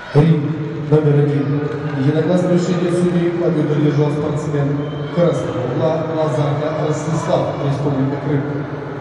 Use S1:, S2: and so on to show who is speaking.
S1: Ринг номер 1. Единогласное решение судей. Победу одержал спортсмен красного угла Лазарко Ростислав, Республика Крым.